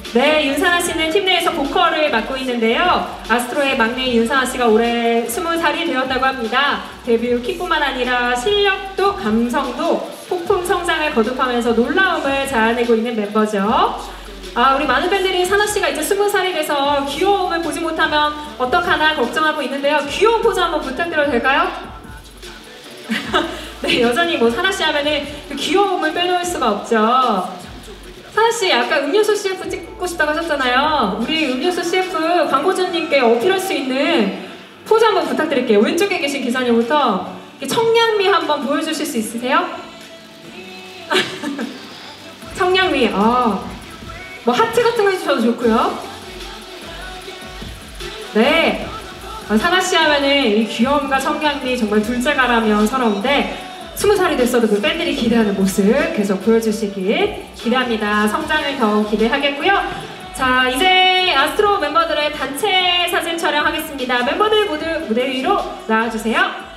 네, 윤상아 씨는 팀 내에서 보컬을 맡고 있는데요. 아스트로의 막내 윤상아 씨가 올해 20살이 되었다고 합니다. 데뷔 후 키뿐만 아니라 실력도 감성도 폭풍 성장을 거듭하면서 놀라움을 자아내고 있는 멤버죠. 우리 많은 팬들이 사나 씨가 이제 20살이 돼서 귀여움을 보지 못하면 어떡하나 걱정하고 있는데요. 귀여운 포즈 한번 부탁드려도 될까요? 네, 여전히 뭐 사나 씨 하면은 그 귀여움을 빼놓을 수가 없죠. 사나 씨, 아까 음료수 CF 찍고 싶다고 하셨잖아요. 우리 음료수 CF 광고주님께 어필할 수 있는 포즈 한번 부탁드릴게요. 왼쪽에 계신 기사님부터 청량미 한번 보여주실 수 있으세요? 청량미, 뭐 하트 같은 거 해주셔도 좋고요. 네, 사나 씨 하면은 이 귀여움과 청량미 정말 둘째가라면 서러운데 20살이 됐어도 그 팬들이 기대하는 모습 계속 보여주시길 기대합니다. 성장을 더욱 기대하겠고요. 자, 이제 아스트로 멤버들의 단체 사진 촬영하겠습니다. 멤버들 모두 무대 위로 나와주세요.